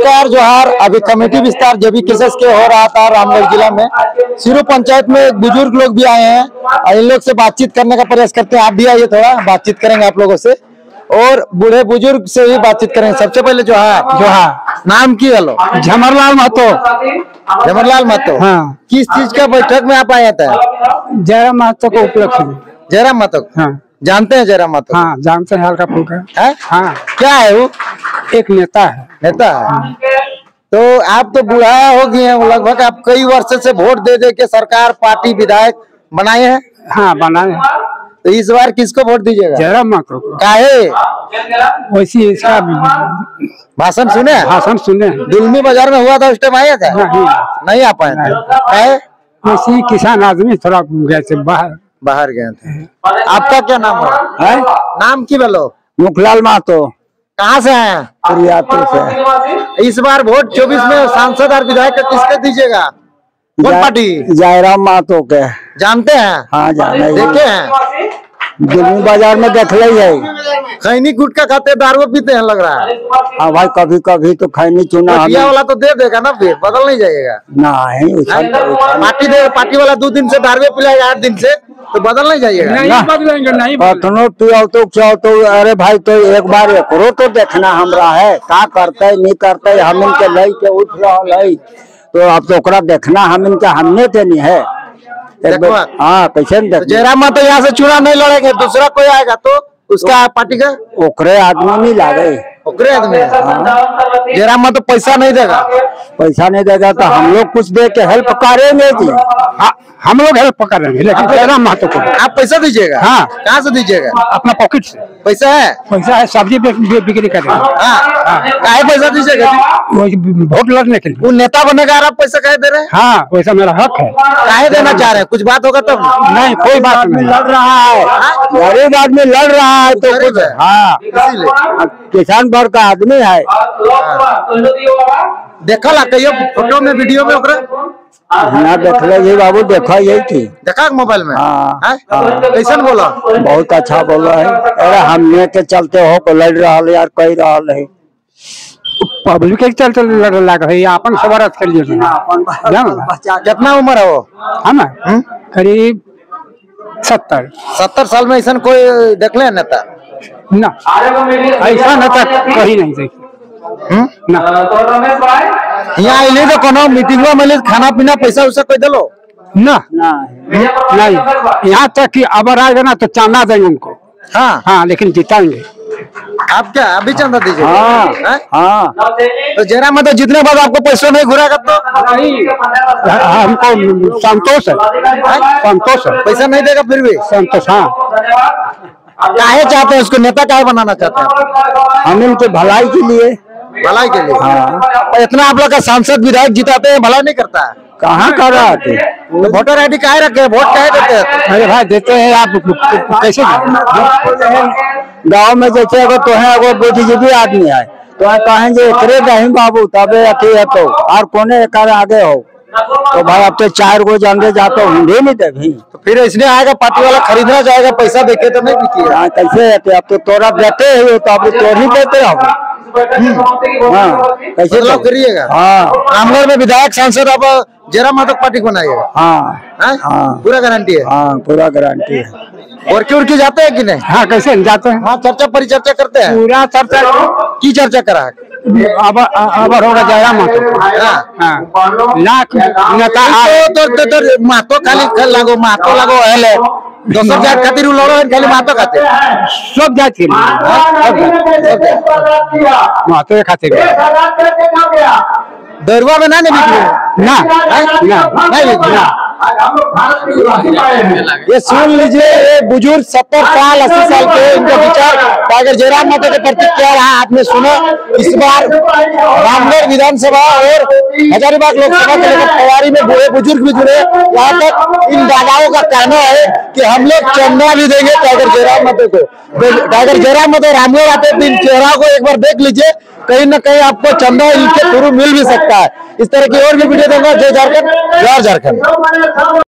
नमस्कार जोहार। अभी कमेटी विस्तार जब भी केसेस के हो रहा था रामगढ़ जिला में, सिरू पंचायत में बुजुर्ग लोग भी आए हैं और इन लोग से बातचीत करने का प्रयास करते हैं। आप भी आइए, थोड़ा बातचीत करेंगे आप लोगों से और बूढ़े बुजुर्ग से भी बातचीत करेंगे। सबसे पहले जोहार। नाम की हेलो? झमरलाल महतो। झमरलाल महतो। हाँ। किस चीज का बैठक में आप आए थे? जयराम महतो को उपलक्ष्य में। जयराम महतो? हाँ। जानते हैं जयराम महतो? हाँ, जानते हैं। हल्का फुल्का है? हाँ। क्या है वो? एक नेता है। नेता है? तो आप तो बुढ़ा हो गए हैं लगभग, आप कई वर्ष से वोट दे दे के सरकार पार्टी विधायक बनाए हैं। हाँ, बनाए। तो इस बार किसको वोट दीजिएगा? जयराम महतो को। काहे? वैसी इसका भाषण सुने? भाषण सुने। दुलमी बाजार में हुआ था, उस टाइम आया था? नहीं आ पाए थे। काहे? वैसी किसान आदमी थोड़ा गए थे बाहर गए थे। आपका क्या नाम है? नाम की बोलो? मुखलाल महतो। कहाँ से आए? कुरियापुर से। इस बार वोट 24 में सांसद और विधायक किसके दीजिएगा? कौन पार्टी? जयराम महतो के। जानते हैं? हाँ, जाने। देखे हैं? दुलमी बाजार में देख ली है। खैनी गुटखा खाते, दारू पीते हैं लग रहा है। हाँ भाई, कभी कभी तो खैनी चुना वाला तो दे देगा ना, फिर बदल नहीं जाएगा। पार्टी वाला 2 दिन से दारू पिलाएगा, 8 दिन से, तो बदल नहीं जाइएगा। नहीं बदलेंगे, नहीं बदलेंगे। तो अरे भाई, तो एक बार एकरो तो देखना हमरा है, का करते नहीं करते। हम इनके लई के उठ रहा है, तो अब तो ओकरा देखना हम इनका हमने के नहीं है। हाँ, कैसे नहीं? जयराम महतो यहाँ से चुनाव नहीं लड़ेंगे, दूसरा कोई आएगा तो उसका पार्टी का ओकरे आदमी नहीं लागे। ओकरे आदमी? जयराम महतो पैसा नहीं देगा। पैसा नहीं देगा तो हम लोग कुछ दे के हेल्प करेंगे जी। हम लोग हेल्प करेंगे, लेकिन जयराम महतो को आप पैसा दीजिएगा? हाँ। कहाँ से दीजिएगा? अपना पॉकेट से। पैसा है? पैसा है, सब्जी बिक्री करेंगे। काहे पैसा दीजिएगा? वोट लड़ने के लिए। वो नेता बनेगा और आप पैसा काहे दे रहे हैं? हाँ, वैसा मेरा हक है। काहे देना चाह रहे हैं? कुछ बात होगा तब? नहीं, कोई बात नहीं। लड़ रहा है, गरीब आदमी लड़ रहा है तो कुछ। हाँ, किसान वर्ग का आदमी है। देखा ला कहियो फोटो में, वीडियो में ओकरा? ना देख ले बाबू, देखा यही थी। देखा मोबाइल में? हाँ। कैसन बोला? बहुत अच्छा बोला है। अरे हमने के चलते हो को लड़ रहा है यार, कही रहा है। पब्लिक के चलते लड़ रहा है, अपन सवारत कर लिए। कितना उम्र है वो? हम करीब 70 साल में ऐसा कोई देख ले नेता? ना, ऐसा नेता कहीं नहीं देखी। ना, यहाँ आइले तो कोनो मीटिंग में खाना पीना पैसा वैसा कोई दिलो? ना, नहीं। यहाँ तक कि अबर आएगा ना तो चांदा देंगे उनको। हाँ हाँ, लेकिन जिताएंगे। आप क्या अभी चंदा दीजिए? हाँ। तो जयराम महतो जितने बाद आपको पैसा नहीं घुराएगा तो? हमको संतोष है। संतोष है। पैसा नहीं देगा फिर भी संतोष। हाँ। काहे चाहते हैं उसको नेता, काहे बनाना चाहते हैं? हम इनके भलाई के लिए। भलाई के लिए? हाँ। इतना आप लोग का सांसद विधायक जिताते हैं, भलाई नहीं करता है? कहाँ कर रहा थे? तो वोटर ID काहे रखे? वोट काहे देते हैं? अरे भाई, देते हैं। आप कैसे? गाँव में जैसे अगर तो है, अगर बुद्धिजीवी आदमी है तो कहेंगे करे नहीं बाबू, तबे अति है तो और कोने एक आगे हो तो भाई अब तो 4 गो जाने जाते होंगे नहीं दे भाई। तो फिर इसलिए आएगा पार्टी वाला, खरीदना चाहेगा, पैसा देके तो नहीं बिकिएगा। कैसे रहते? अब तो तोरा देते हो तो अब तो नहीं देते हो। कैसे लोग करिएगा? हाँ, रामगढ़ में विधायक सांसद अब जयराम महतो पार्टी को बनाइएगा? हाँ, पूरा गारंटी है? हाँ, पूरा गारंटी है। और क्यों जाते हैं कि नहीं? हाँ, कैसे जाते हैं? हाँ, चर्चा परिचर्चा करते हैं? पूरा चर्चा की चर्चा करा? अब होगा जयराम महतो। लाख नेता तो महतो खाली लागो, महतो लागो है दोसर जात खातिर लड़ो है, खाली महतो खातिर? सब जात के महतो खातिर। दरुआ में ना बिक्री? ना, नहीं बिक्री। ये सुन लीजिए, ये बुजुर्ग 70 साल 80 साल के, इनका विचार अगर जयराम महतो के प्रति क्या रहा आपने सुना। इस बार रामगढ़ विधानसभा और हजारीबाग लोकसभा के लेकर तैयारी में बूढ़े बुजुर्ग भी जुड़े। यहाँ तक इन दादाओं का कहना है कि हम लोग चंदा भी देंगे टाइगर जयराम महतो को। टाइगर जयराम महतो रामगढ़ आते तो इन चेहरा को एक बार देख लीजिए, कहीं ना कहीं आपको चंदा इनके थ्रू मिल भी सकता है। इस तरह की और भी वीडियो दूंगा। जय झारखंड, जय झारखंड।